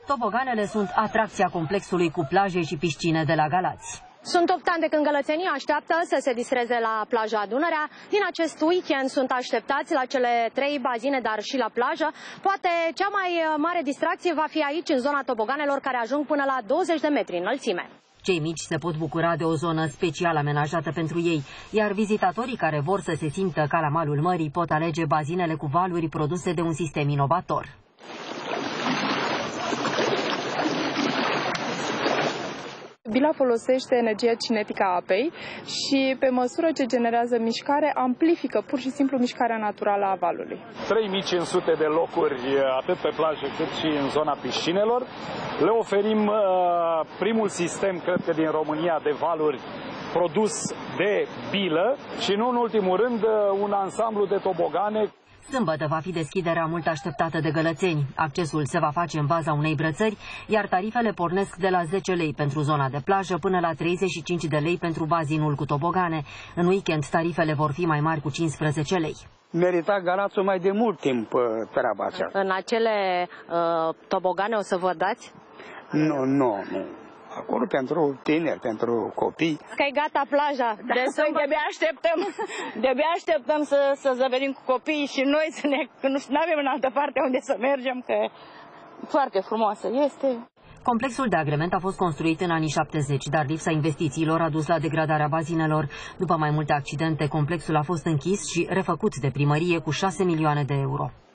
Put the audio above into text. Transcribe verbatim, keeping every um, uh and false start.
Toboganele sunt atracția complexului cu plaje și piscine de la Galați. Sunt opt ani de când gălățenii așteaptă să se distreze la plaja Dunărea. Din acest weekend sunt așteptați la cele trei bazine, dar și la plajă. Poate cea mai mare distracție va fi aici, în zona toboganelor, care ajung până la douăzeci de metri înălțime. Cei mici se pot bucura de o zonă special amenajată pentru ei, iar vizitatorii care vor să se simtă ca la malul mării pot alege bazinele cu valuri produse de un sistem inovator. Bila folosește energia cinetică a apei și pe măsură ce generează mișcare, amplifică pur și simplu mișcarea naturală a valului. trei mii cinci sute de locuri atât pe plajă cât și în zona piscinelor. Le oferim uh, primul sistem, cred că din România, de valuri produs de bilă și nu în ultimul rând un ansamblu de tobogane. Sâmbătă va fi deschiderea mult așteptată de gălățeni. Accesul se va face în baza unei brățări, iar tarifele pornesc de la zece lei pentru zona de plajă până la treizeci și cinci de lei pentru bazinul cu tobogane. În weekend tarifele vor fi mai mari, cu cincisprezece lei. Merita Galațiul mai de mult timp treaba aceasta. În acele uh, tobogane o să vă dați? Nu, nu, nu. Acolo pentru tineri, pentru copii. Că e gata plaja. Da, de să de-abia așteptăm, de-abia așteptăm să, să zăverim cu copiii și noi, să ne, că nu avem în altă parte unde să mergem, că foarte frumoasă este. Complexul de agrement a fost construit în anii șaptezeci, dar lipsa investițiilor a dus la degradarea bazinelor. După mai multe accidente, complexul a fost închis și refăcut de primărie cu șase milioane de euro.